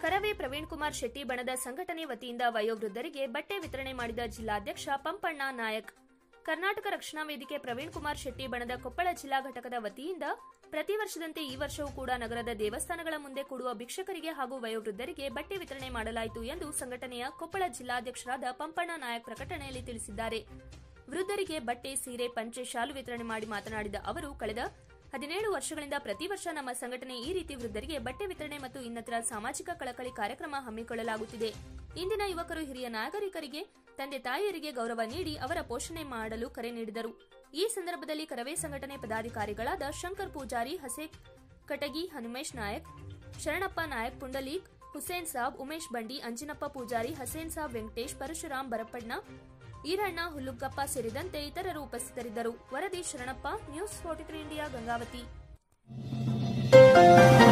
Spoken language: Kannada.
ಕರವೇ ಪ್ರವೀಣ್ ಕುಮಾರ್ ಶೆಟ್ಟಿ ಬಣದ ಸಂಘಟನೆ ವತಿಯಿಂದ ವಯೋವೃದ್ಧರಿಗೆ ಬಟ್ಟೆ ವಿತರಣೆ ಮಾಡಿದ ಜಿಲ್ಲಾಧ್ಯಕ್ಷ ಪಂಪಣ್ಣ ನಾಯಕ್. ಕರ್ನಾಟಕ ರಕ್ಷಣಾ ವೇದಿಕೆ ಪ್ರವೀಣ್ ಕುಮಾರ್ ಶೆಟ್ಟಿ ಬಣದ ಕೊಪ್ಪಳ ಜಿಲ್ಲಾ ಘಟಕದ ವತಿಯಿಂದ ಪ್ರತಿ ವರ್ಷದಂತೆ ಈ ವರ್ಷವೂ ಕೂಡ ನಗರದ ದೇವಸ್ಥಾನಗಳ ಮುಂದೆ ಕೂಡುವ ಭಿಕ್ಷಕರಿಗೆ ಹಾಗೂ ವಯೋವೃದ್ಧರಿಗೆ ಬಟ್ಟೆ ವಿತರಣೆ ಮಾಡಲಾಯಿತು ಎಂದು ಸಂಘಟನೆಯ ಕೊಪ್ಪಳ ಜಿಲ್ಲಾಧ್ಯಕ್ಷರಾದ ಪಂಪಣ್ಣ ನಾಯಕ್ ಪ್ರಕಟಣೆಯಲ್ಲಿ ತಿಳಿಸಿದ್ದಾರೆ. ವೃದ್ಧರಿಗೆ ಬಟ್ಟೆ, ಸೀರೆ, ಪಂಚೆ, ಶಾಲು ವಿತರಣೆ ಮಾಡಿ ಮಾತನಾಡಿದ ಅವರು, ಕಳೆದ 17 ವರ್ಷಗಳಿಂದ ಪ್ರತಿ ವರ್ಷ ನಮ್ಮ ಸಂಘಟನೆ ಈ ರೀತಿ ವೃದ್ಧರಿಗೆ ಬಟ್ಟೆ ವಿತರಣೆ ಮತ್ತು ಇನ್ನಿತರ ಸಾಮಾಜಿಕ ಕಳಕಳಿ ಕಾರ್ಯಕ್ರಮ ಹಮ್ಮಿಕೊಳ್ಳಲಾಗುತ್ತಿದೆ. ಇಂದಿನ ಯುವಕರು ಹಿರಿಯ ನಾಗರಿಕರಿಗೆ, ತಂದೆ ತಾಯಿಯರಿಗೆ ಗೌರವ ನೀಡಿ ಅವರ ಪೋಷಣೆ ಮಾಡಲು ಕರೆ ನೀಡಿದರು. ಈ ಸಂದರ್ಭದಲ್ಲಿ ಕರವೇ ಸಂಘಟನೆ ಪದಾಧಿಕಾರಿಗಳಾದ ಶಂಕರ್ ಪೂಜಾರಿ, ಹಸೆ ಕಟಗಿ, ಹನುಮೇಶ್ ನಾಯಕ್, ಶರಣಪ್ಪ ನಾಯಕ್, ಪುಂಡಲೀಕ್, ಹುಸೇನ್ ಸಾಬ್, ಉಮೇಶ್ ಬಂಡಿ, ಅಂಜಿನಪ್ಪ ಪೂಜಾರಿ, ಹಸೇನ್ ಸಾಬ್, ವೆಂಕಟೇಶ್, ಪರಶುರಾಮ್, ಬರಪಣ್ಣ, ಈರಣ್ಣ, ಹುಲ್ಲುಗಪ್ಪ ಸೇರಿದಂತೆ ಇತರರು ಉಪಸ್ಥಿತರಿದ್ದರು. ವರದಿ ಶರಣಪ್ಪ, ನ್ಯೂಸ್ 43 ಇಂಡಿಯಾ, ಗಂಗಾವತಿ.